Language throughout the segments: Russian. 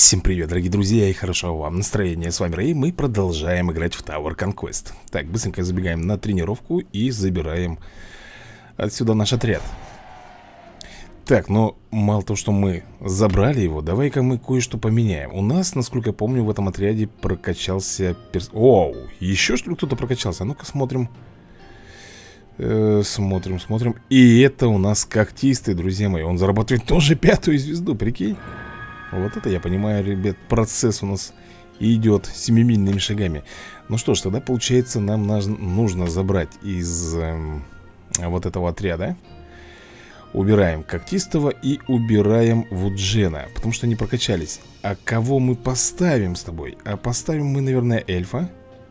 Всем привет, дорогие друзья, и хорошего вам настроения. С вами Рэй, мы продолжаем играть в Tower Conquest. Так, быстренько забегаем на тренировку и забираем отсюда наш отряд. Так, но мало того, что мы забрали его, давай-ка мы кое-что поменяем. У нас, насколько я помню, в этом отряде прокачался Оу, еще что ли кто-то прокачался? А ну-ка смотрим. Смотрим. И это у нас когтистый, друзья мои. Он зарабатывает тоже 5-ю звезду, прикинь. Вот это я понимаю, ребят, процесс у нас идет семимильными шагами. Ну что ж, тогда получается нам нужно забрать из вот этого отряда. Убираем когтистого и убираем Вуджена, потому что они прокачались. А кого мы поставим с тобой? А поставим мы, наверное, эльфа.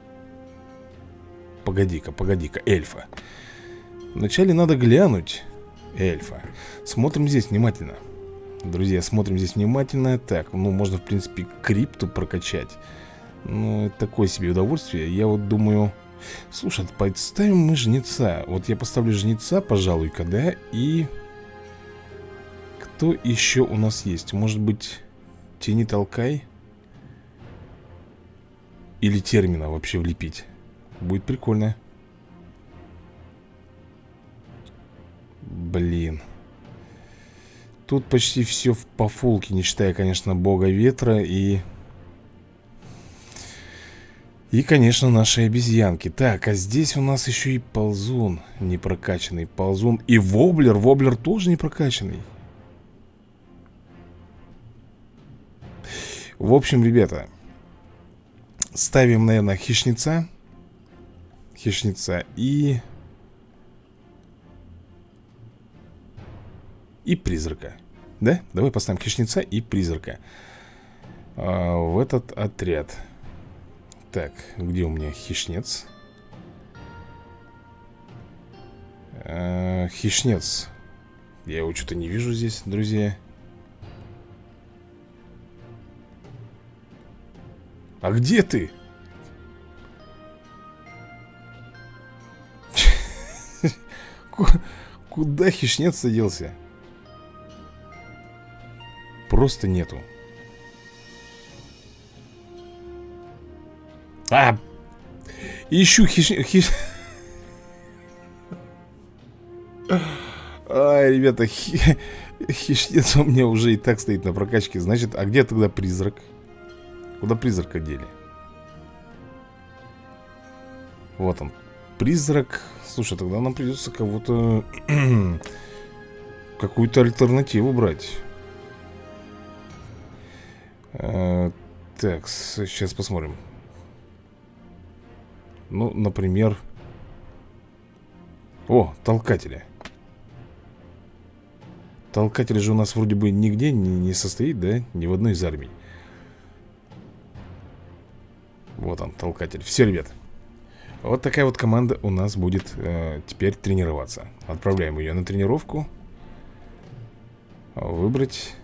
Погоди-ка, эльфа. Вначале надо глянуть эльфа. Смотрим здесь внимательно. Друзья, смотрим здесь внимательно. Так, ну можно в принципе крипту прокачать. Ну, это такое себе удовольствие. Я вот думаю, слушай, поставим мы жнеца. Вот я поставлю жнеца, пожалуй-ка, да. И кто еще у нас есть? Может быть, тени толкай? Или термина вообще влепить? Будет прикольно. Блин. Тут почти все по фулке, не считая, конечно, бога ветра и, конечно, наши обезьянки. Так, а здесь у нас еще и ползун не прокачанный. Ползун и воблер. Воблер тоже не прокачанный. В общем, ребята, ставим, наверное, хищница. И призрака. Да? Давай поставим хищница и призрака в этот отряд. Так, где у меня хищнец? Хищнец. Я его что-то не вижу здесь, друзья. А где ты? Куда хищнец делся? Просто нету. Ищу Ай, ребята, хищнец у меня уже и так стоит на прокачке. Значит, а где тогда призрак? Куда призрака дели? Вот он, призрак. Слушай, тогда нам придется кого-то какую-то альтернативу брать. Так, сейчас посмотрим. Ну, например... О, толкатели. Толкатель же у нас вроде бы нигде не состоит, да? Ни в одной из армий. Вот он, толкатель. Все, ребят. Вот такая вот команда у нас будет теперь тренироваться. Отправляем ее на тренировку. Выбрать...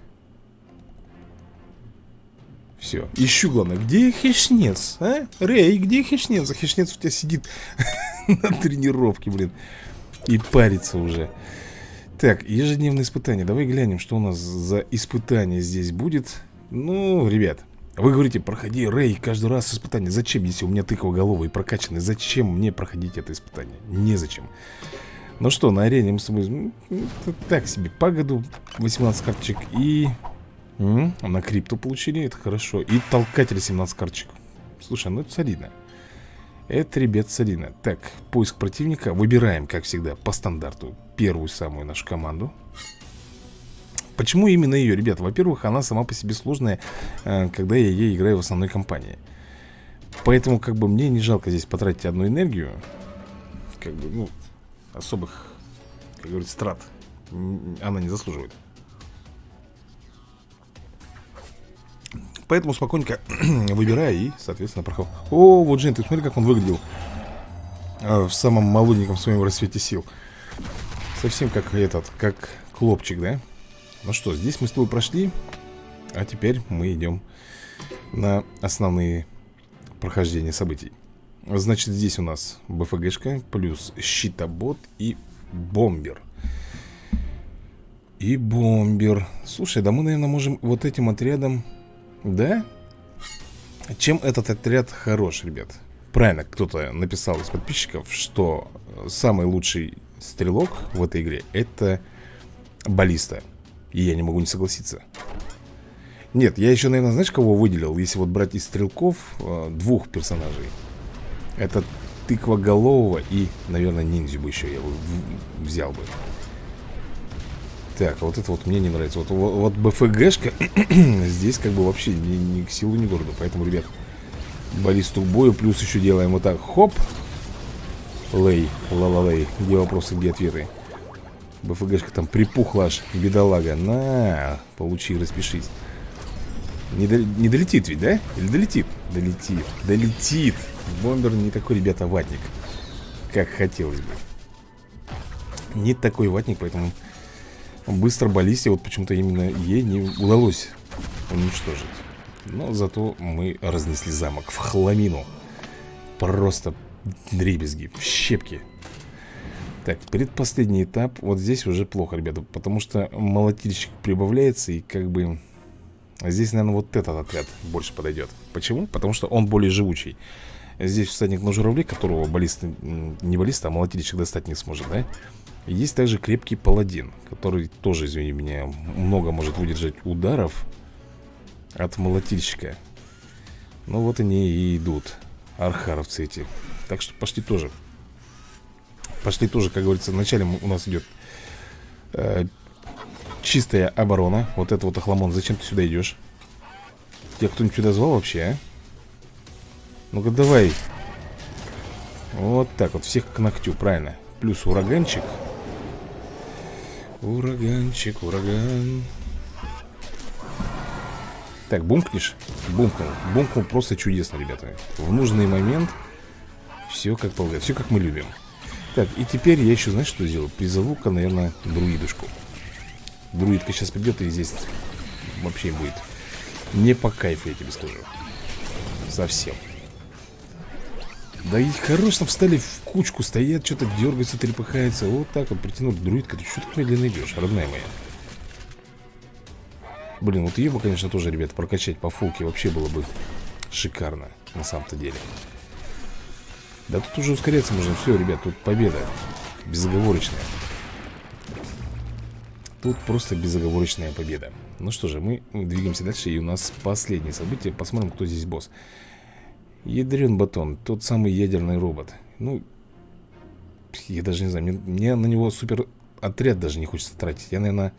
Все. Ищу, главное, где хищнец, а? Рэй, где хищнец? А хищнец у тебя сидит на тренировке, блин. И парится уже. Так, ежедневное испытание. Давай глянем, что у нас за испытание здесь будет. Ну, ребят, вы говорите, проходи, Рэй, каждый раз испытание. Зачем, если у меня тыквоголовый прокачанный? Зачем мне проходить это испытание? Незачем. Ну что, на арене мы с тобой так себе по году 18 карточек и... на крипту получили, это хорошо. И толкатель 17 карточек. Слушай, ну это солидно. Это, ребят, солидно. Так, поиск противника. Выбираем, как всегда, по стандарту первую самую нашу команду. Почему именно ее, ребят? Во-первых, она сама по себе сложная, когда я ей играю в основной кампании. Поэтому, как бы, мне не жалко здесь потратить одну энергию. Как бы, ну, особых, как говорится, трат она не заслуживает. Поэтому спокойненько выбираю и, соответственно, проход. О, вот Джин, ты смотри, как он выглядел в самом молоденьком своем рассвете сил. Совсем как этот, как хлопчик, да? Ну что, здесь мы с тобой прошли. А теперь мы идем на основные прохождения событий. Значит, здесь у нас БФГшка плюс щитобот и бомбер. И бомбер. Слушай, да мы, наверное, можем вот этим отрядом Да? Чем этот отряд хорош, ребят? Правильно, кто-то написал из подписчиков, что самый лучший стрелок в этой игре — это баллиста. И я не могу не согласиться. Нет, я еще, наверное, знаешь, кого выделил? Если вот брать из стрелков двух персонажей. Это тыквоголового и, наверное, ниндзю бы еще я взял бы. Так, а вот это вот мне не нравится. Вот БФГшка здесь как бы вообще ни к силу, ни к городу. Поэтому, ребят, баллисту к бою. Плюс еще делаем вот так. Хоп. Лей, ла-ла-лей. Где вопросы, где ответы? БФГшка там припухла аж, бедолага. На, получи, распишись. Не долетит ведь, да? Или долетит? Долетит, долетит. Бомбер не такой, ребята, ватник, как хотелось бы. Не такой ватник, поэтому быстро баллисте вот почему-то именно ей не удалось уничтожить. Но зато мы разнесли замок в хламину. Просто дребезги, в щепки. Так, предпоследний этап. Вот здесь уже плохо, ребята, потому что молотильщик прибавляется. И как бы здесь, наверное, вот этот отряд больше подойдет. Почему? Потому что он более живучий. Здесь всадник на журавле, которого баллист, не баллист, а молотильщик достать не сможет, да? И есть также крепкий паладин, который тоже, извини меня, много может выдержать ударов от молотильщика. Ну вот они и идут, архаровцы эти. Так что пошли тоже. Пошли тоже, как говорится, вначале у нас идет чистая оборона. Вот это вот охламон, зачем ты сюда идешь? Тебя кто-нибудь сюда звал вообще, а? Ну-ка давай. Вот так вот, всех к ногтю, правильно. Плюс ураганчик. Ураганчик, ураган. Так, бумкнешь? Бумкнул. Бумкнул просто чудесно, ребята. В нужный момент все как полагается, все как мы любим. Так, и теперь я еще, знаешь, что сделаю? Призову-ка, наверное, друидушку. Друидка сейчас придет, и здесь вообще будет не по кайфу, я тебе скажу. Совсем. Да и хорошо там встали в кучку, стоят, что-то дергаются, трепыхаются. Вот так вот притянут. Друидка, ты что так медленно идешь, родная моя? Блин, вот ее бы, конечно, тоже, ребята, прокачать по фулке вообще было бы шикарно, на самом-то деле. Да тут уже ускоряться можно. Все, ребят, тут победа безоговорочная. Тут просто безоговорочная победа. Ну что же, мы двигаемся дальше. И у нас последнее событие. Посмотрим, кто здесь босс. Ядрен батон, тот самый ядерный робот. Ну, я даже не знаю, мне на него супер отряд даже не хочется тратить. Я, наверное,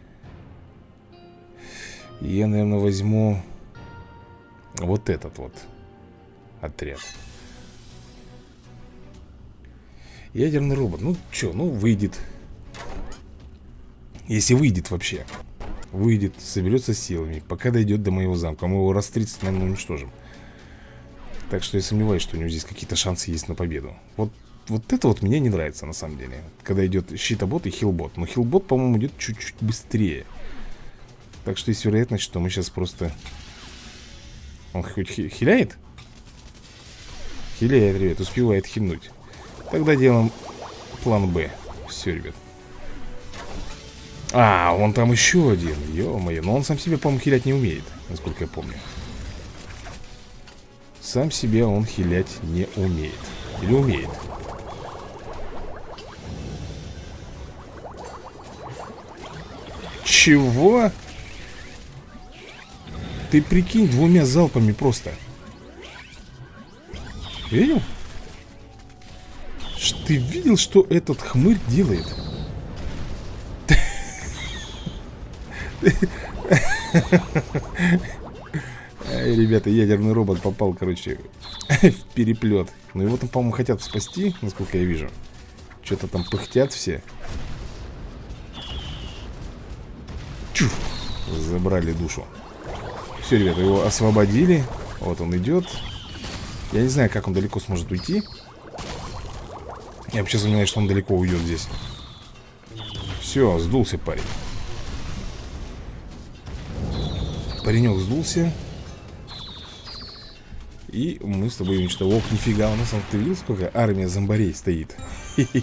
возьму вот этот вот отряд. Ядерный робот, ну что, ну выйдет. Если выйдет вообще. Выйдет, соберется силами. Пока дойдет до моего замка. Мы его раз 30, наверное, уничтожим. Так что я сомневаюсь, что у него здесь какие-то шансы есть на победу. Вот это вот мне не нравится, на самом деле. Когда идет щитобот и хилбот. Но хилбот, по-моему, идет чуть-чуть быстрее. Так что есть вероятность, что мы сейчас просто... Он хоть хиляет? Хиляет, ребят, успевает хильнуть. Тогда делаем план Б. Все, ребят. А, вон там еще один. Ё-моё, но он сам себе, по-моему, хилять не умеет, насколько я помню. Сам себя он хилять не умеет. Или умеет? Чего? Ты прикинь, двумя залпами просто. Видел? Ты видел, что этот хмырь делает? Ай, ребята, ядерный робот попал, короче, в переплет. Но его там, по-моему, хотят спасти, насколько я вижу. Что-то там пыхтят все. Чух! Забрали душу. Все, ребята, его освободили. Вот он идет. Я не знаю, как он далеко сможет уйти. Я вообще сомневаюсь, что он далеко уйдет здесь. Все, сдулся парень. Паренек сдулся. И мы с тобой уничтожили. Ох, нифига, у нас там, ты видел, сколько армия зомбарей стоит?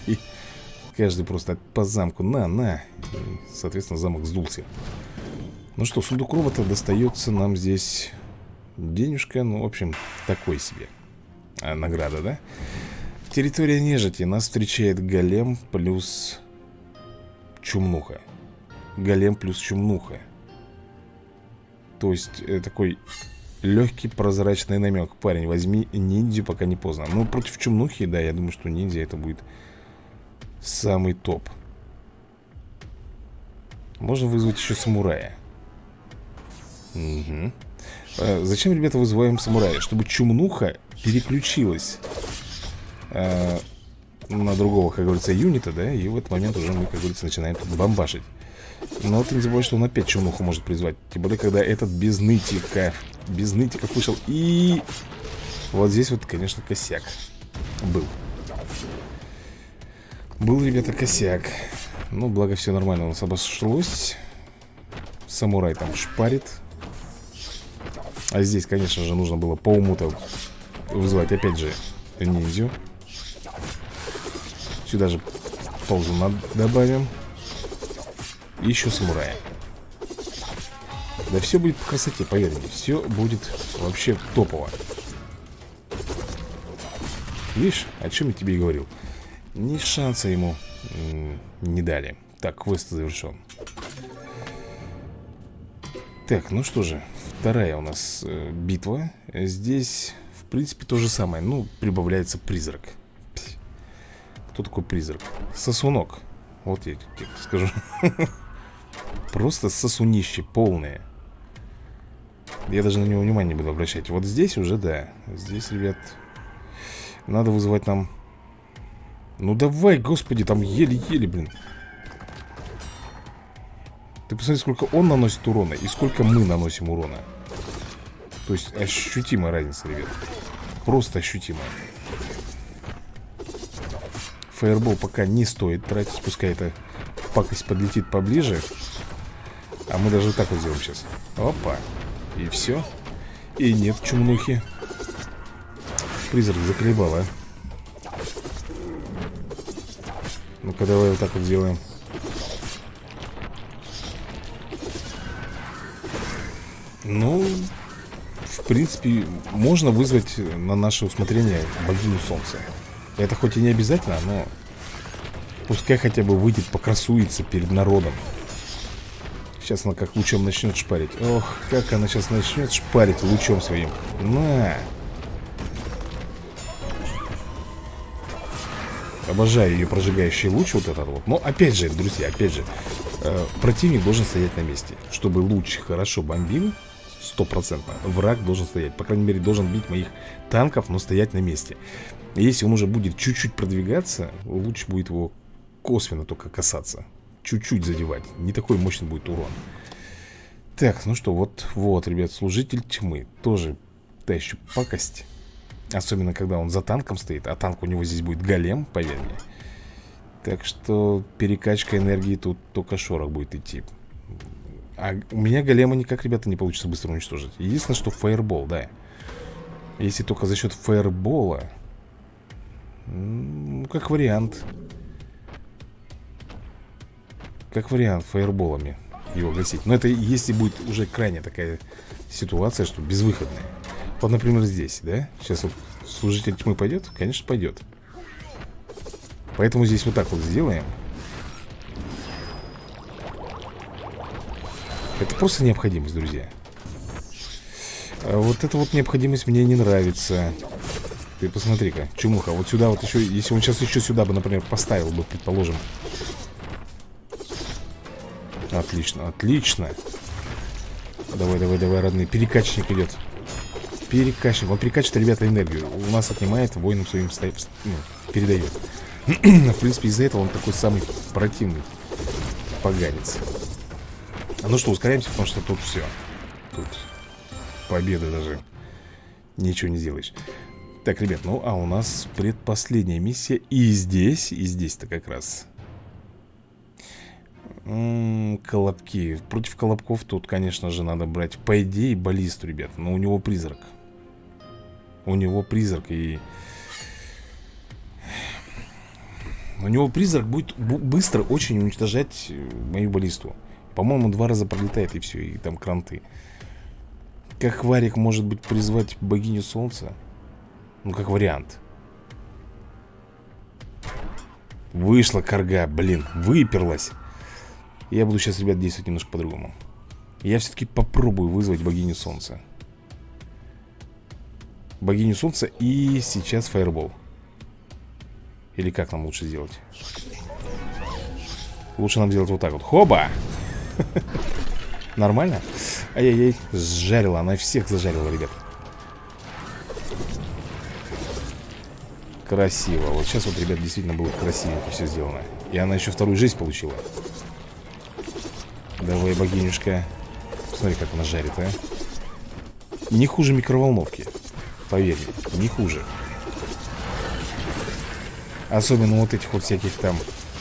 Каждый просто по замку. На. И, соответственно, замок сдулся. Ну что, сундук робота достается нам здесь денежка. Ну, в общем, такой себе награда, да? Территория нежити. Нас встречает голем плюс чумнуха. Голем плюс чумнуха. То есть такой легкий прозрачный намек. Парень, возьми ниндзю, пока не поздно. Ну, против чумнухи, да, я думаю, что ниндзя это будет самый топ. Можно вызвать еще самурая. Угу. Зачем, ребята, вызываем самурая? Чтобы чумнуха переключилась на другого, как говорится, юнита, да? И в этот момент уже мы, как говорится, начинаем тут бомбашить. Но ты не забывай, что он опять чумнуху может призвать. Тем более, когда этот без нытиков вышел. И вот здесь вот, конечно, косяк был. Был, ребята, косяк. Ну, благо все нормально у нас обошлось. Самурай там шпарит. А здесь, конечно же, нужно было по уму-то вызывать опять же ниндзю. Сюда же паузу добавим. И еще самурая. Да все будет по красоте, поверь мне. Все будет вообще топово. Видишь, о чем я тебе и говорил. Ни шанса ему не дали. Так, квест завершен. Так, ну что же, вторая у нас битва. Здесь, в принципе, то же самое. Ну, прибавляется призрак. Кто такой призрак? Сосунок. Вот я тебе скажу. Просто сосунище полное. Я даже на него внимания не буду обращать. Вот здесь уже, да. Здесь, ребят, надо вызывать нам... Ну давай, господи, там еле-еле, блин. Ты посмотри, сколько он наносит урона и сколько мы наносим урона. То есть ощутимая разница, ребят. Просто ощутимая. Фаербол пока не стоит тратить. Пускай эта пакость подлетит поближе. А мы даже так вот сделаем сейчас. Опа. И все. И нет чумнухи. Призрак заколебал, а. Ну-ка, давай вот так вот сделаем. Ну, в принципе, можно вызвать на наше усмотрение богиню солнца. Это хоть и не обязательно, но пускай хотя бы выйдет, покрасуется перед народом. Сейчас она как лучом начнет шпарить. Ох, как она сейчас начнет шпарить лучом своим. На! Обожаю ее прожигающий луч вот этот вот. Но опять же, друзья, опять же, противник должен стоять на месте. Чтобы луч хорошо бомбил, 100%, враг должен стоять. По крайней мере, должен бить моих танков, но стоять на месте. И если он уже будет чуть-чуть продвигаться, луч будет его косвенно только касаться. Чуть-чуть задевать. Не такой мощный будет урон. Так, ну что, вот, ребят, служитель тьмы. Тоже та еще пакость. Особенно, когда он за танком стоит. А танк у него здесь будет голем, поверь мне. Так что перекачка энергии тут только шорох будет идти. А у меня голема никак, ребята, не получится быстро уничтожить. Единственное, что фаербол, да. Если только за счет фаербола. Ну, как вариант. Как вариант фаерболами его гасить. Но это если будет уже крайне такая ситуация, что безвыходная. Вот, например, здесь, да? Сейчас вот служитель тьмы пойдет? Конечно, пойдет. Поэтому здесь вот так вот сделаем. Это просто необходимость, друзья. А вот эта вот необходимость мне не нравится. Ты посмотри-ка, чумуха. Вот сюда вот еще, если он сейчас еще сюда бы, например, поставил бы, предположим. Отлично, отлично. Давай, давай, давай, родные. Перекачник идет. Перекачник. Он перекачивает, ребята, энергию. У нас отнимает, воинам своим передает. В принципе, из-за этого он такой самый противный поганец. Ну что, ускоряемся, потому что тут все. Тут победа даже. Ничего не сделаешь. Так, ребят, ну а у нас предпоследняя миссия. И здесь-то как раз колобки. Против колобков тут, конечно же, надо брать, по идее, баллисту, ребят. Но у него призрак. У него призрак, и у него призрак будет быстро очень уничтожать мою баллисту. По-моему, 2 раза пролетает и все, и там кранты. Как Варик может быть призвать богиню солнца? Ну, как вариант. Вышла карга, блин, выперлась. Я буду сейчас, ребят, действовать немножко по-другому. Я все-таки попробую вызвать богиню солнца. Богиню солнца и сейчас фаербол. Или как нам лучше сделать? Лучше нам сделать вот так вот. Хоба! Нормально? Ай-яй-яй, сжарила, она всех зажарила, ребят. Красиво. Вот сейчас вот, ребят, действительно было красивенько все сделано. И она еще вторую жизнь получила. Давай, богинюшка. Смотри, как она жарит, а. Не хуже микроволновки. Поверь мне, не хуже. Особенно вот этих вот всяких там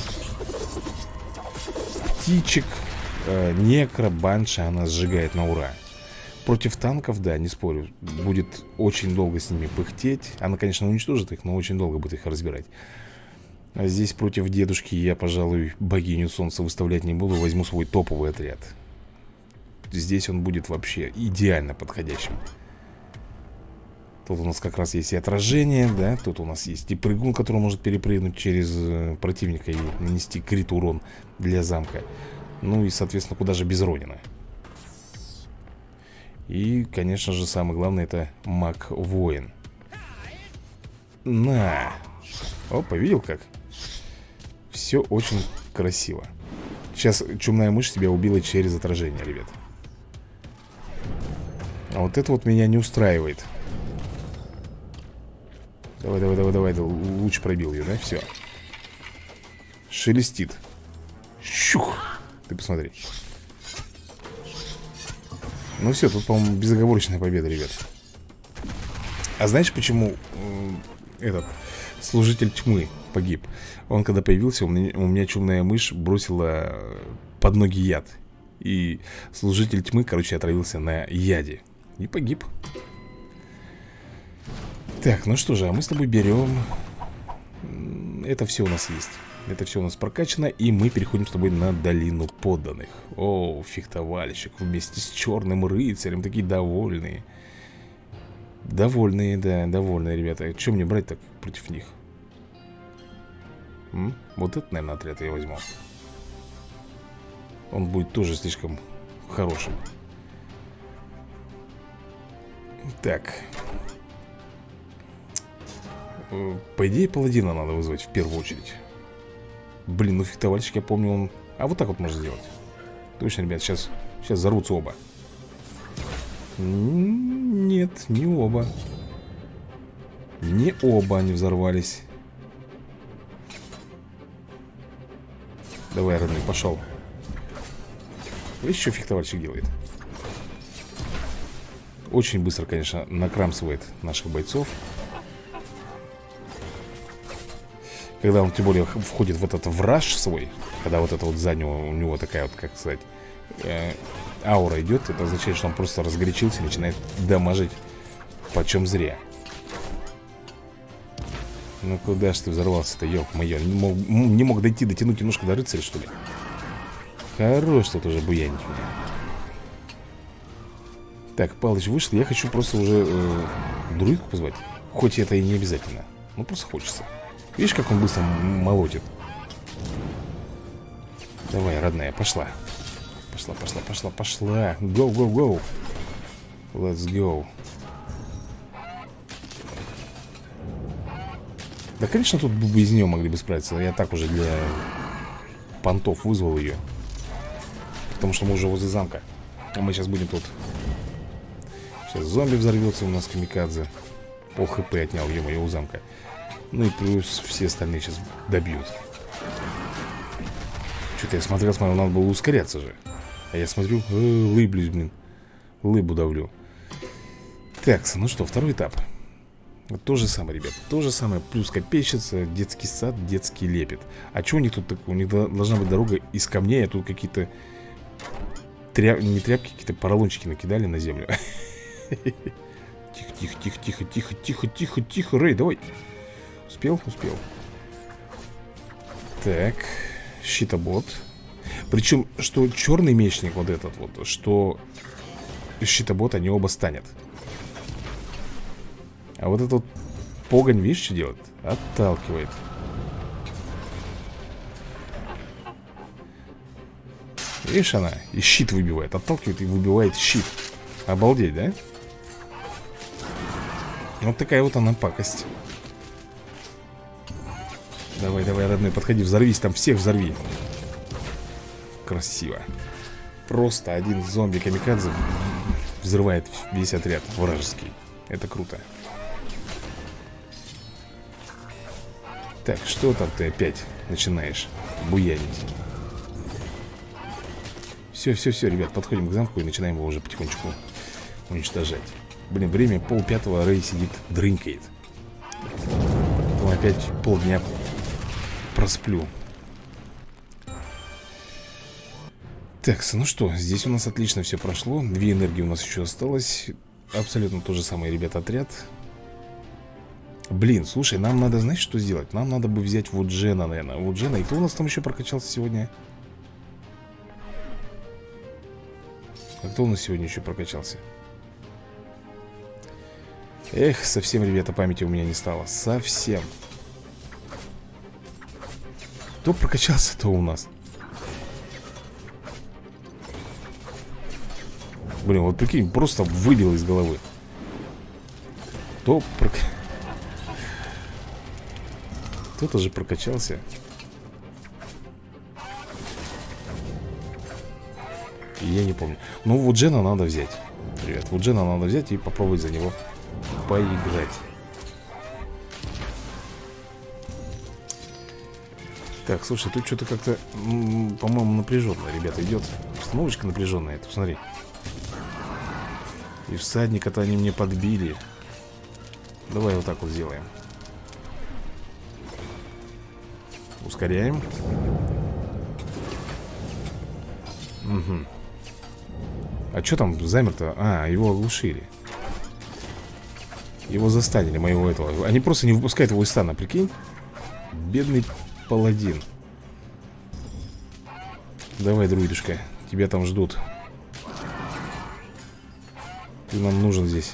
птичек, некро, банши она сжигает на ура. Против танков, да, не спорю, будет очень долго с ними пыхтеть. Она, конечно, уничтожит их, но очень долго будет их разбирать. А здесь против дедушки я, пожалуй, богиню солнца выставлять не буду. Возьму свой топовый отряд. Здесь он будет вообще идеально подходящим. Тут у нас как раз есть и отражение, да. Тут у нас есть и прыгун, который может перепрыгнуть через противника и нанести крит урон для замка. Ну и, соответственно, куда же без Ронина. И, конечно же, самое главное, это маг-воин. На! Опа, видел как? Все очень красиво. Сейчас чумная мышь тебя убила через отражение, ребят. А вот это вот меня не устраивает. Давай, давай, давай, давай. Луч пробил ее, да? Все. Шелестит. Щух! Ты посмотри. Ну все, тут, по-моему, безоговорочная победа, ребят. А знаешь, почему этот служитель тьмы погиб? Он, когда появился, у меня чумная мышь бросила под ноги яд. И служитель тьмы, короче, отравился на яде. И погиб. Так, ну что же, а мы с тобой берем. Это все у нас есть. Это все у нас прокачано. И мы переходим с тобой на долину подданных. О, фехтовальщик вместе с черным рыцарем. Такие довольные. Довольные, да, довольные, ребята. Что мне брать так против них? Вот это, наверное, отряд я возьму. Он будет тоже слишком хорошим. Так. По идее, паладина надо вызвать в первую очередь. Блин, ну фехтовальщик, я помню, он... А вот так вот можно сделать. Точно, ребят, сейчас взорвутся оба. Нет, не оба. Не оба они взорвались. Давай, родной, пошел. Видишь, что фехтовальщик делает? Очень быстро, конечно, накрамсывает наших бойцов. Когда он, тем более, входит в этот враж свой. Когда вот это вот сзади у него такая вот, как сказать, аура идет. Это означает, что он просто разгорячился и начинает дамажить почем зря. Ну куда ж ты взорвался-то, ёб-моё. Не мог дотянуть немножко до рыцаря, что ли? Хорош тут уже буянить меня. Так, Палыч вышел. Я хочу просто уже друидку позвать. Хоть это и не обязательно. Ну просто хочется. Видишь, как он быстро молотит? Давай, родная, пошла. Пошла, пошла, пошла, пошла. Go, go, go. Let's go. Да, конечно, тут без нее могли бы справиться. Я так уже для понтов вызвал ее. Потому что мы уже возле замка. А мы сейчас будем тут. Сейчас зомби взорвется у нас, камикадзе. Пол хп отнял, ё-моё, у замка. Ну и плюс все остальные сейчас добьют. Что-то я смотрел, надо было ускоряться же. А я смотрю, лыблюсь, блин. Лыбу давлю. Так, ну что, второй этап. Вот то же самое, ребят. То же самое, плюс копейщица, детский сад, детский лепет. А что у них тут такое? У них должна быть дорога из камней, а тут какие-то не тряпки, какие-то поролончики накидали на землю. Тихо, тихо, тихо, тихо, тихо, тихо, тихо, тихо, Рэй, давай. Успел? Успел. Так, щитобот. Причем, что черный мечник вот этот вот, что щитобот, они оба станет. А вот этот погонь, видишь, что делает? Отталкивает. Видишь, она и щит выбивает. Отталкивает и выбивает щит. Обалдеть, да? Вот такая вот она пакость. Давай, давай, родной, подходи, взорвись там, всех взорви. Красиво. Просто один зомби-камикадзе взрывает весь отряд вражеский. Это круто. Так, что там ты опять начинаешь буянить? Все, все, все, ребят, подходим к замку и начинаем его уже потихонечку уничтожать. Блин, время 4:30, Рэй сидит, дрынкает. Потом опять полдня просплю. Так, ну что, здесь у нас отлично все прошло. 2 энергии у нас еще осталось. Абсолютно то же самое, ребят, отряд. Блин, слушай, нам надо, знаешь, что сделать? Нам надо бы взять Вуджена, наверное. Вуджена, и кто у нас там еще прокачался сегодня? А кто у нас сегодня еще прокачался? Эх, совсем, ребята, памяти у меня не стало. Совсем. Кто прокачался-то у нас? Блин, вот прикинь, просто выбил из головы. Кто-то же прокачался. Я не помню. Ну, Вуджена надо взять. Ребят, Вуджена надо взять и попробовать за него поиграть. Так, слушай, тут что-то как-то, по-моему, напряженно, ребята, идет. Установочка напряженная, ты посмотри. И всадника-то они мне подбили. Давай вот так вот сделаем. Ускоряем. Угу. А что там замер-то? А, его оглушили. Его застанили, моего этого. Они просто не выпускают его из стана, прикинь. Бедный паладин. Давай, друидушка, тебя там ждут. Ты нам нужен здесь.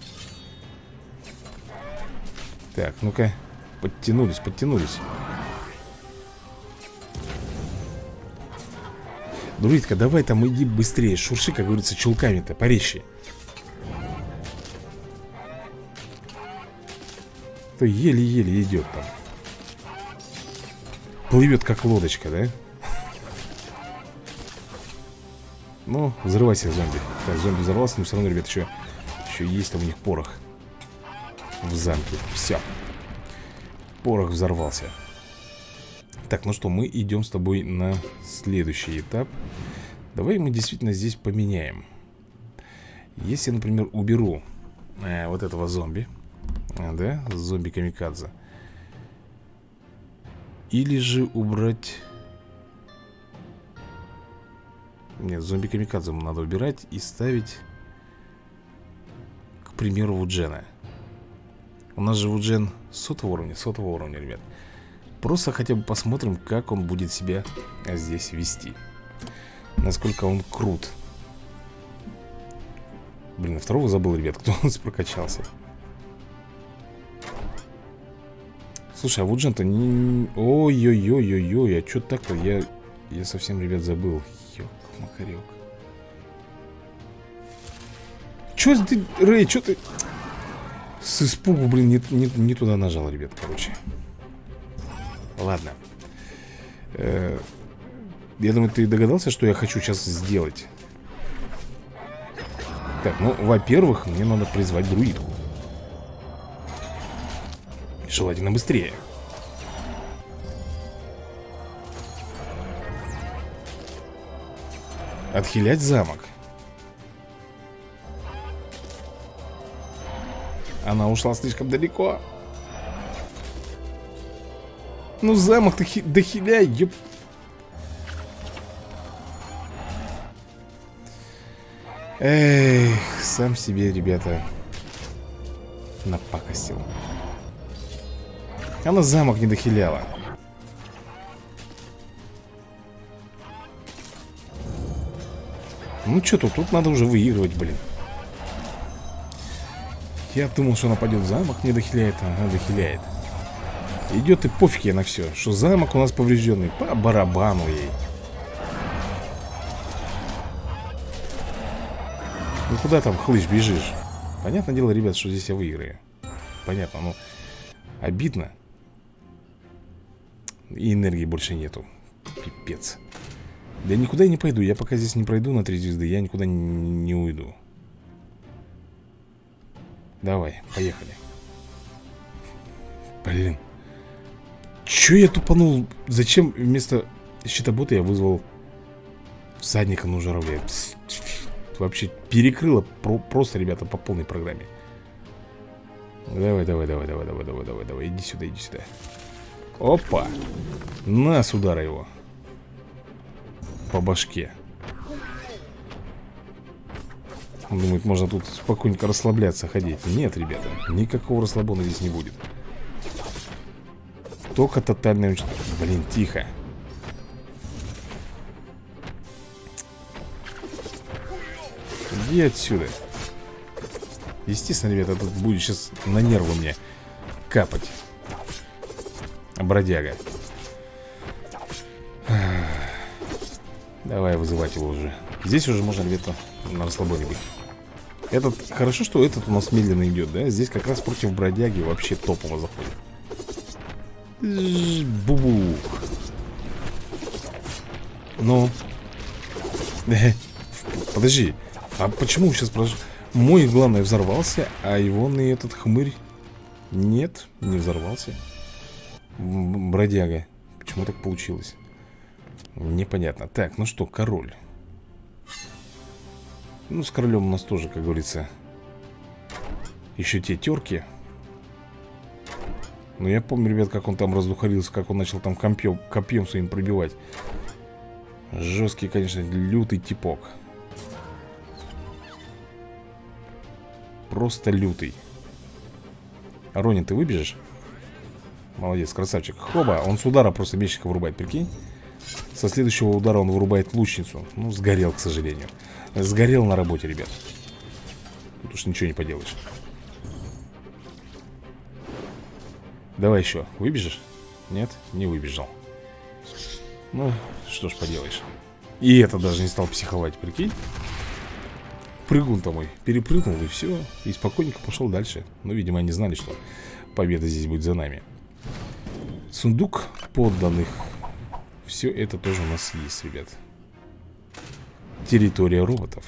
Так, ну-ка. Подтянулись, подтянулись. Друидка, давай там иди быстрее. Шурши, как говорится, чулками-то, порезче. То еле-еле идет там. Плывет как лодочка, да? Ну, взрывайся, зомби. Так, зомби взорвался, но все равно, ребят, еще есть там у них порох в замке. Все. Порох взорвался. Так, ну что, мы идем с тобой на следующий этап. Давай мы действительно здесь поменяем. Если, например, уберу вот этого зомби, да, зомби-камикадзе. Или же убрать... Нет, зомби-камикадзе надо убирать и ставить, к примеру, Вуджена. У нас же Вуджен сотого уровня, ребят. Просто хотя бы посмотрим, как он будет себя здесь вести. Насколько он крут. Блин, а второго забыл, ребят, кто у нас прокачался. Слушай, а Вуджен-то не... Ой-ой-ой-ой-ой, а что так-то? Я совсем, ребят, забыл. Ёк-макарёк. Чё ты, Рэй, чё ты... С испугу, блин, не туда нажал, ребят, короче. Ладно. Я думаю, ты догадался, что я хочу сейчас сделать? Так, ну, во-первых, мне надо призвать друидку. Желательно быстрее. Отхилять замок. Она ушла слишком далеко. Ну, замок-то дохиляй, ёп. Эх, сам себе, ребята, напакостил. Она замок не дохиляла. Ну что тут надо уже выигрывать, блин. Я думал, что нападет замок, не дохиляет. Ага, дохиляет. Идет и пофиг ей на все, что замок у нас поврежденный. По барабану ей. Ну куда там, хлыщ, бежишь? Понятное дело, ребят, что здесь я выиграю. Понятно, ну обидно. И энергии больше нету. Пипец. Да я никуда не пойду. Я пока здесь не пройду на 3 звезды, я никуда не уйду. Давай, поехали. Блин. Че я тупанул? Зачем вместо щитобота я вызвал всадника на журавле? Вообще перекрыло просто, ребята, по полной программе. Давай, иди сюда, иди сюда. Опа. Нас удара его. По башке. Он думает, можно тут спокойненько расслабляться, ходить. Нет, ребята, никакого расслабона здесь не будет. Только тотальное уничтожение. Блин, тихо. Иди отсюда. Естественно, ребята, тут будет сейчас на нервы мне капать. Бродяга. Давай вызывать его уже. Здесь уже можно где-то на расслабоне быть. Этот, хорошо, что этот у нас медленно идет, да? Здесь как раз против бродяги вообще топово заходит. Бубу. Ну. Подожди. А почему сейчас мой, главное, взорвался, а его и этот хмырь нет, не взорвался? Бродяга. Почему так получилось? Непонятно. Так, ну что, король. Ну, с королем у нас тоже, как говорится, еще те терки. Но я помню, ребят, как он там раздухарился, как он начал там копьем своим пробивать. Жесткий, конечно, лютый типок. Просто лютый. Ронин, ты выбежишь? Молодец, красавчик. Хоба, он с удара просто мечника вырубает, прикинь. Со следующего удара он вырубает лучницу. Ну, сгорел, к сожалению. Сгорел на работе, ребят. Тут уж ничего не поделаешь. Давай еще, выбежишь? Нет, не выбежал. Ну, что ж поделаешь. И это даже не стал психовать, прикинь. Прыгун-то мой перепрыгнул и все. И спокойненько пошел дальше. Но, видимо, они знали, что победа здесь будет за нами. Сундук подданных. Все это тоже у нас есть, ребят. Территория роботов.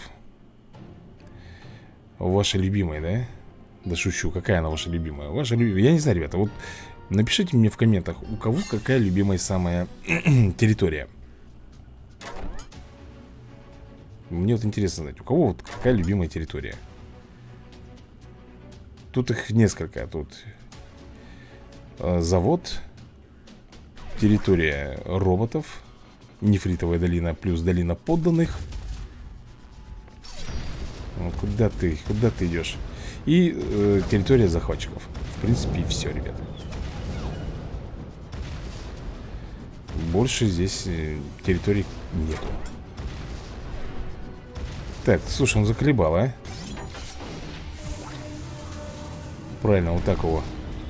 Ваша любимая, да? Да шучу, какая она ваша любимая? Ваша любимая, я не знаю, ребята. Вот напишите мне в комментах, у кого какая любимая самая территория. Мне вот интересно знать, у кого вот какая любимая территория. Тут их несколько. Тут завод, территория роботов, нефритовая долина плюс долина подданных. Ну, куда ты идешь? И территория захватчиков. В принципе, и все, ребята. Больше здесь территорий нету. Так, слушай, он заколебал, а? Правильно, вот так его.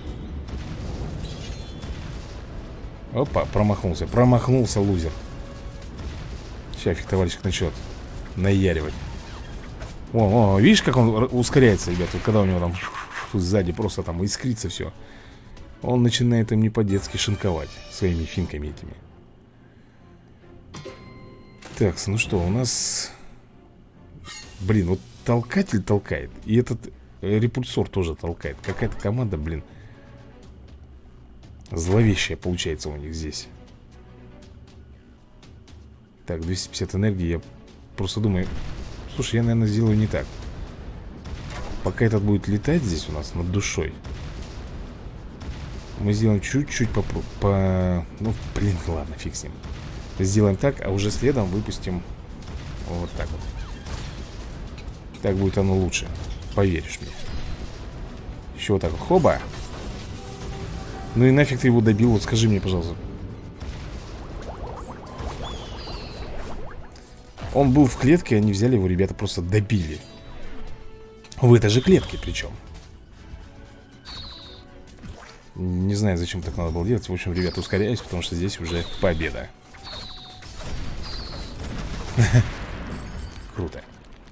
Опа, промахнулся. Промахнулся, лузер. Сейчас фехтовальщик начнет наяривать. О, видишь, как он ускоряется, ребята, когда у него там сзади просто там искрится все. Он начинает им не по-детски шинковать своими финками этими. Так, ну что, у нас... Блин, вот толкатель толкает. И этот репульсор тоже толкает. Какая-то команда, блин, зловещая получается у них здесь. Так, 250 энергии. Я просто думаю... Слушай, я, наверное, сделаю не так. Пока этот будет летать здесь у нас над душой, мы сделаем чуть-чуть Ну, блин, ладно, фиг с ним. Сделаем так, а уже следом выпустим вот так вот. Так будет оно лучше. Поверишь мне. Еще вот так вот. Хоба. Ну и нафиг ты его добил? Вот скажи мне, пожалуйста. Он был в клетке, они взяли его, ребята, просто добили. В этой же клетке причем. Не знаю, зачем так надо было делать. В общем, ребята, ускоряюсь, потому что здесь уже победа. Круто.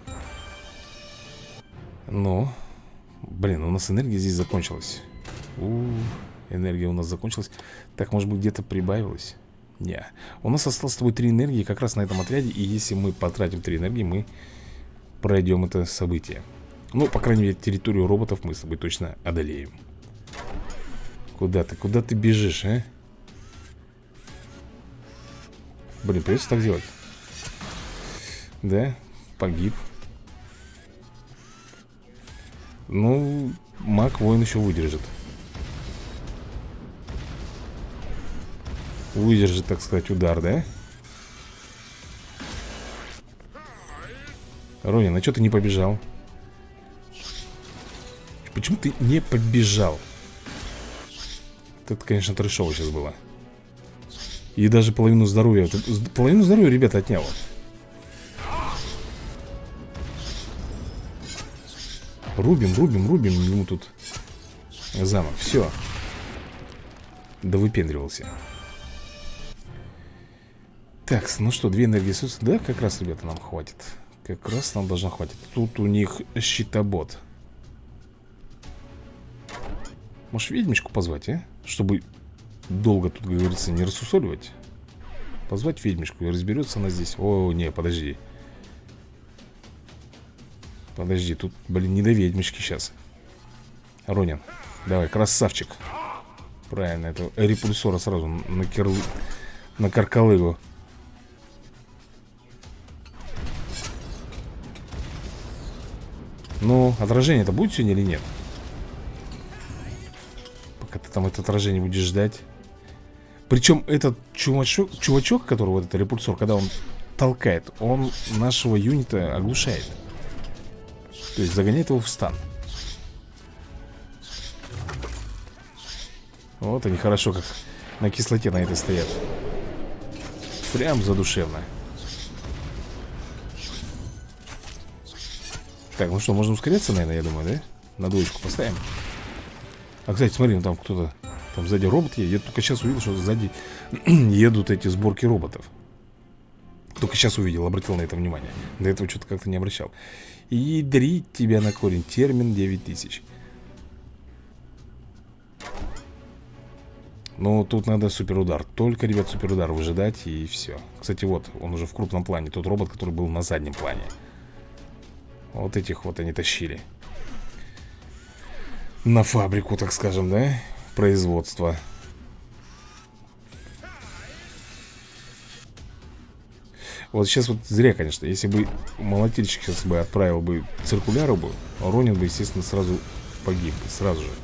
Ну, блин, у нас энергия здесь закончилась. Энергия у нас закончилась. Так, может быть, где-то прибавилась? Не. У нас осталось с тобой 3 энергии как раз на этом отряде. И если мы потратим 3 энергии, мы пройдем это событие. Ну, по крайней мере, территорию роботов мы с тобой точно одолеем. Куда ты бежишь, а? Блин, придется так делать. Да, погиб. Ну, маг-воин еще выдержит. Выдержит, так сказать, удар, да? Ронин, а что ты не побежал? Почему ты не побежал? Это, конечно, трэшово сейчас было. И даже половину здоровья. Половину здоровья, ребята, отнял. Рубим ему тут замок. Все. Да выпендривался. Так, ну что, 2 энергии суток. Да, как раз, ребята, нам хватит. Как раз нам должно хватить. Тут у них щитобот. Может, ведьмочку позвать, а? Чтобы долго тут, как говорится, не рассусоливать. Позвать ведьмочку, и разберется она здесь. О, не, подожди. Подожди, тут, блин, не до ведьмочки сейчас. Ронин, давай, красавчик. Правильно, это репульсора сразу на каркалыгу. Ну, отражение-то будет сегодня или нет? Пока ты там это отражение будешь ждать. Причем этот чувачок, который вот этот репульсор, когда он толкает, он нашего юнита оглушает. То есть загоняет его в стан. Вот они хорошо как на кислоте на этой стоят. Прям задушевно. Так, ну что, можно ускоряться, наверное, я думаю, да? На двоечку поставим. А, кстати, смотри, ну там кто-то. Там сзади робот едет. Я только сейчас увидел, что сзади едут эти сборки роботов. Только сейчас увидел, обратил на это внимание. До этого что-то как-то не обращал. Ядрить тебя на корень. Термин 9000. Ну, тут надо суперудар. Только, ребят, суперудар выжидать, и все. Кстати, вот, он уже в крупном плане. Тот робот, который был на заднем плане. Вот этих вот они тащили. На фабрику, так скажем, да? Производство. Вот сейчас вот зря, конечно. Если бы молотильщик сейчас бы отправил бы циркуляру бы, Ронин бы, естественно, сразу погиб. Сразу же.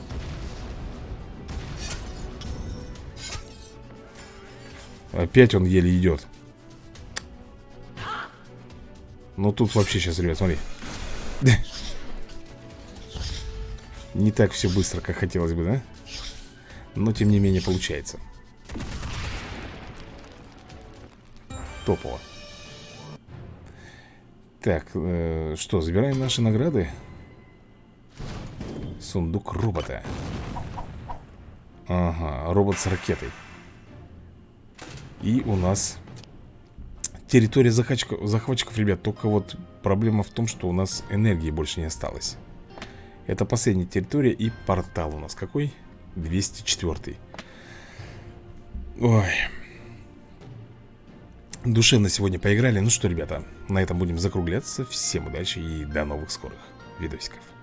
Опять он еле идет. Ну тут вообще сейчас, ребят, смотри. Не так все быстро, как хотелось бы, да? Но тем не менее получается. Топово. Так, что, забираем наши награды? Сундук робота. Ага, робот с ракетой. И у нас территория захватчиков, ребят. Только вот проблема в том, что у нас энергии больше не осталось. Это последняя территория. И портал у нас какой? 204. Ой. Душевно сегодня поиграли. Ну что, ребята, на этом будем закругляться. Всем удачи и до новых скорых видосиков.